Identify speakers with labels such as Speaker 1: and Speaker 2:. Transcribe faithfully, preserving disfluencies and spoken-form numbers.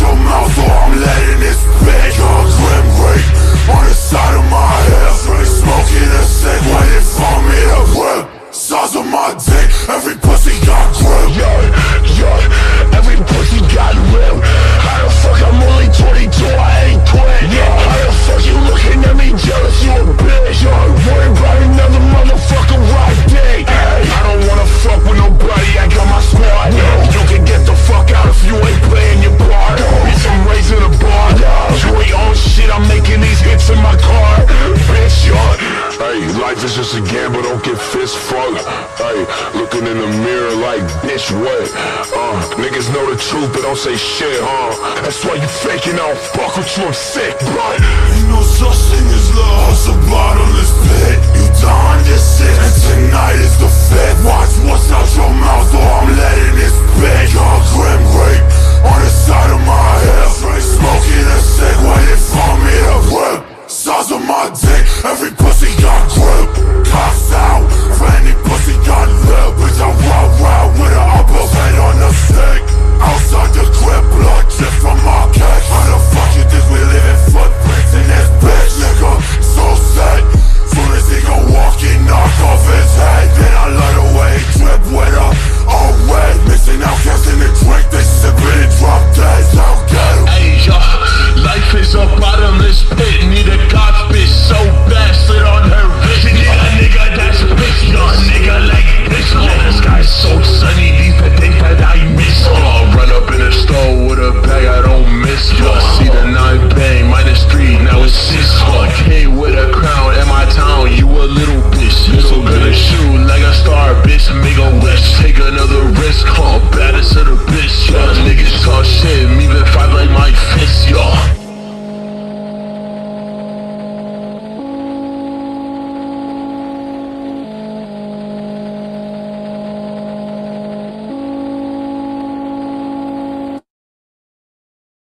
Speaker 1: your mouth or I'm letting it spit. Your grim rake on the side of my head. Smoking a cig, waiting for me to rip. Size of my dick, every pussy got grip.
Speaker 2: Yeah, yeah, every pussy got real. How the fuck I'm only twenty-two, I ain't quit. Yeah, how the fuck you looking at me jealous, you a bitch. Yo, worry about another motherfucker right day. Hey, I don't wanna fuck with nobody, I got my squad. No, you can get the fuck out if you ain't playing your part. Bitch, I'm raising a bar. You ain't on shit, I'm making these hits in my car. Bitch, yo. Hey, life is just a gamble, don't get fist fucked. Hey, looking in the mirror like, bitch, what? Uh, niggas know the truth, but don't say shit, huh? That's why you faking, I don't fuck with you, I'm sick, but
Speaker 1: ain't no such thing as love, it's a bottomless pit. You done this shit, and tonight is the fit. Watch what's out your mouth, or I'm letting it spit. Your grim rape on the side of my head. Smoking a cig, waiting for me to rip. Size of my dick, every pussy got grip. Cocks out, for any pussy got lip. Bitch, I roll round with an upper head on the stick. Outside the grip, blood drip from my catch. How the fuck you think we living footprints in this bitch, nigga? So sad, soon as he go walking, knock off his head. Then I light away, drip with her, all wet. Missing outcasts in the drink, they sippin' and drop dead. I'll get him.
Speaker 2: Hey, yo, life is a bottomless pit. Need a god bitch so bad, slid on her wrist. Yeah, nigga, that's a bitch. Yo, nigga, like bitch. Oh, the sky's so sunny, these the things that I miss. Oh, run up in the store with a bag, I don't miss. Yo, see the nine bang, minus three, now it's six. Oh, K with a crown in my town, you a little bitch. You so gonna shoot like a star, bitch, make a wish. Take another risk, huh?